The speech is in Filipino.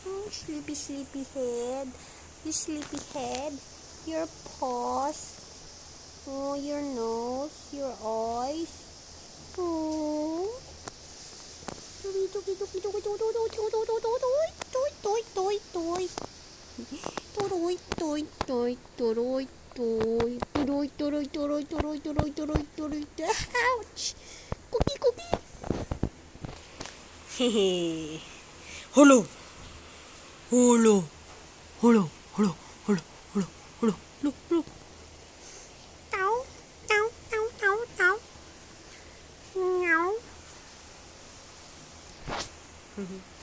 Sleepy, sleepy head. You sleepy head. Your paws. Oh, your nose. Your eyes. Oh. Toy, toy, toy, toy, toy, toy, toy, toy, toy, toy, toy, toy, toy. Toy, toy, toy, toy, toy. Toy, toy, toy, toy, toy, toy, toy. Ouch. Cookie, cookie. Hehe. Hello. Hello. Hello. Hello. Hello. Hello. Hello. Hello. Hello. Ow. Ow. Ow. Ow. Ow. Meow.